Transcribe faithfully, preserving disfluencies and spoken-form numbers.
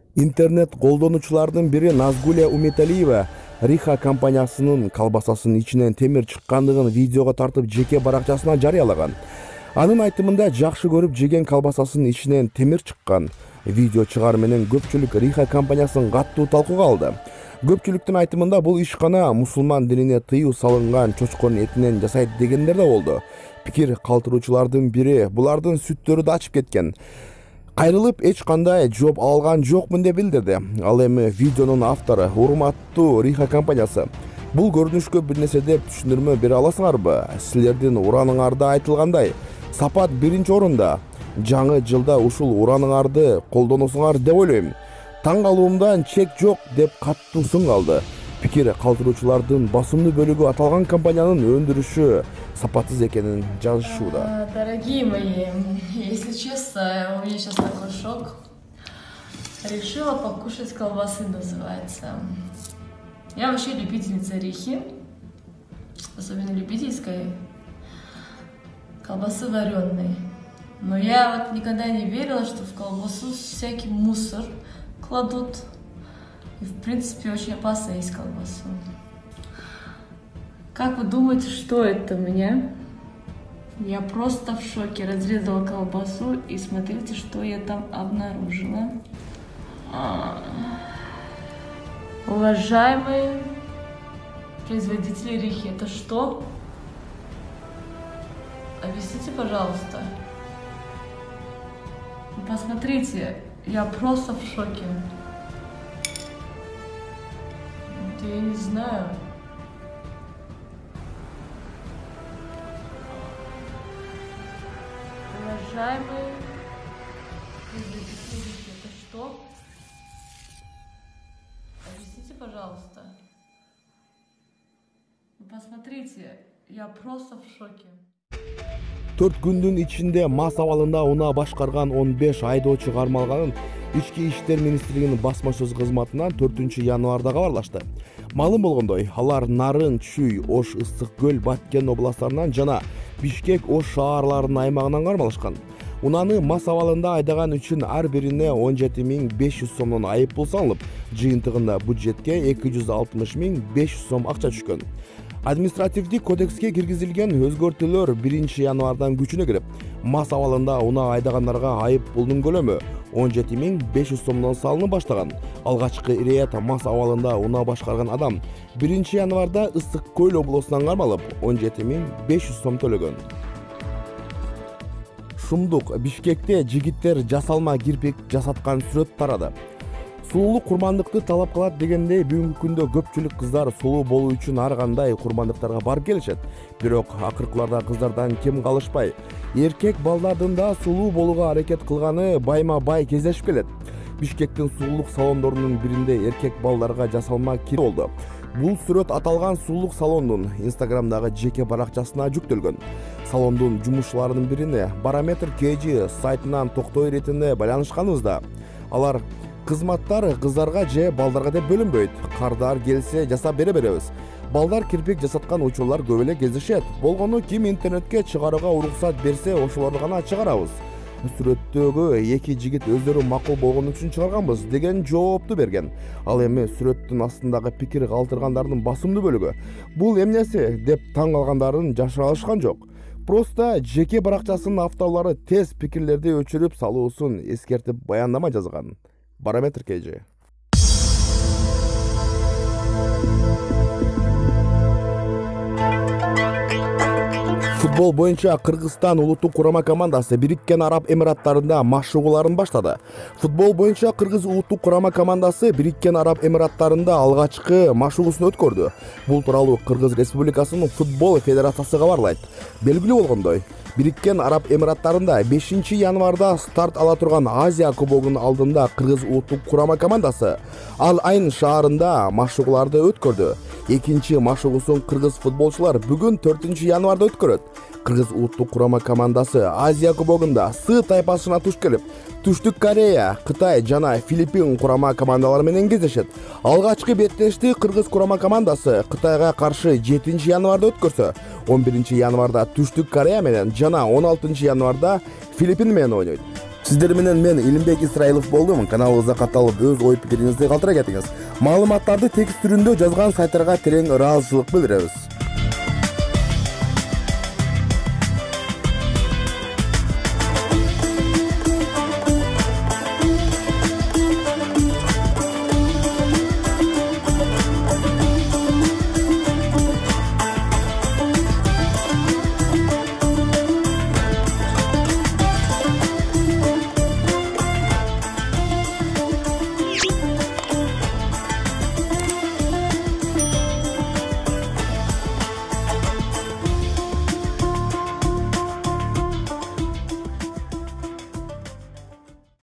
Интернет колдонуучулардын бири Назгуля Уметалиева Риха компаниясынын колбасасынын ичинен темир чыккандыгын видеого тартып жеке баракчасына жарыялаган. Анын айтымында жакшы көрүп жеген колбасасынын ичинен темир чыккан. Видео чыгар менен көпчүлүк Риха компаниясын каттуу талкууга алды. Көпчүлүктүн айтымында бул ишкана мусулман динине тыюу салынган чочконун этинен жасайт дегендер да болду. Пикир калтыруучулардын бири булардын сүттөрү да ачып кеткен. Кайрылып эч кандай жооп алган жокмун деп билдирди. Ал эми видеонун автору урматтуу Риха компаниясы. Бул көрүнүшкө бир нерсе деп түшүндүрмө бере аласыңарбы? Силердин ураныңарда айтылгандай, сапат биринчи орунда. Жаңы жылда ушул ураныңарды колдоносуңар деп ойлойм. Таң калуумдан чек жок деп каттуу сын калды. Пикир калтыруучулардын басымдуу бөлүгү аталган компаниянын өндүрүшү сапатсыз экенин жазышууда. Дорогие мои, если честно, у меня сейчас такой шок. Решила покушать колбасы, называется. Я вообще любительница рихи, особенно любительской колбасы вареной. Но я вот никогда не верила, что в колбасу всякий мусор кладут. И в принципе очень опасно есть колбасу. Как вы думаете, что это у меня? Я просто в шоке. Разрезала колбасу и смотрите, что я там обнаружила. А-а-а. Уважаемые производители рихи, это что? Объясните, пожалуйста. Посмотрите, я просто в шоке. Я не знаю. Уважаемые производители рихи, это что? Объясните, пожалуйста. Посмотрите, я просто в шоке. төрт күндүн ичинде мас абалында унаа башкарган он беш айдоочу кармалганын Ички иштер министрлигинин басма сөз кызматынан төртүнчү январда кабарлашты. Маалым болгондой, алар Нарын, Чүй, Ош, Ысык көл, Баткен областтарынан жана Бишкек, Ош шаарларынын аймагынан кармалышкан. Унааны мас абалында айдаган үчүн ар бирине он жети миң беш жүз сомдон айып пул салынып, жыйынтыгында бюджетке эки жүз алтымыш миң беш жүз сом акча түшкөн. Административдик кодекске киргизилген өзгөртүүлөр биринчи январдан күчүнө кирип, мас абалында унаа айдагандарга айып пулдун көлөмү он жети миң беш жүз сомдон салынып баштаган. Алгачкы рейд мас абалында унаа башкарган адам биринчи январда Ысык көл облусунан кармалып, он жети миң беш жүз сом төлөгөн. Шумдук Бишкекте жигиттер жасалма кирпик жасаткан сүрөт тарады. Сулуулук курмандыкты талап кылат дегендей, бүгүнкү күндө көпчүлүк кыздар сулуу болуу үчүн ар кандай курмандыктарга барып келишет. Бирок акыркыларда кыздардан кем калышпай, эркек балдардын да сулуу болууга аракет кылганы байма-бай кездешип келет. Бишкектин сулуулук салондорунун биринде эркек балдарга жасалма кир болду. Бул сүрөт аталган сулуулук салондун Инстаграмдагы жеке баракчасына жүктөлгөн. Салондун жумушчуларынын бирине Барометр кей джи сайтынан токтой иретинде байланышканыбызда, алар кызматтар кыздарга же балдарга деп бөлүнбөйт. Кардар келсе жасап бере беребиз. Балдар кирпик жасаткан учурлар көп эле кездешет. Болгону ким интернетке чыгарууга уруксат берсе, ошолорду гана чыгарабыз. Сүрөттөгү эки жигит өздөрү макул болгон үчүн чыгарганбыз деген жоопту берген. Ал эми сүрөттүн астындагы пикир калтыргандардын басымдуу бөлүгү бул эмнеси деп таң калгандарын жашыра алышкан жок. Просто жеке баракчасынын авторлору тез пикирлерди өчүрүп салуусун эскертип баяндама жазган. Барометр кей джи. Футбол боюнча Кыргызстан улуттук курама командасы Бириккен Араб Эмираттарында машыгууларын баштады. Футбол боюнча Кыргыз улуттук курама командасы Бириккен Араб Эмираттарында алгачкы машыгуусун өткөрдү. Бул тууралуу Кыргыз Республикасынын футбол федерациясы кабарлайт. Белгилүү болгондой, Бириккен Араб Эмираттарында бешинчи январда старт ала турган Азия кубогунун алдында Кыргыз улуттук курама командасы Ал-Айн шаарында машыгууларды өткөрдү. Экинчи машыгуусун кыргыз футболчулар бүгүн төртүнчү январда өткөрөт. Кыргыз улуттук курама командасы Азия кубогунда С тайпасына туш келип, Түштүк Корея, Кытай жана Филиппин курама командалары менен кездешет. Алгачкы беттешти Кыргыз курама командасы Кытайга каршы жетинчи январда өткөрсө, он биринчи январда Түштүк Корея менен жана он алтынчы январда Филиппин менен ойнойт. Сиздер менен мен Илимбек Исраилов болдум. Каналыбызга катталып өз ой пикириңизди калтыра кетиңиз. Маалыматтарды текст түрүндө жазган сайттарга терең ыраазычылык билдиребиз.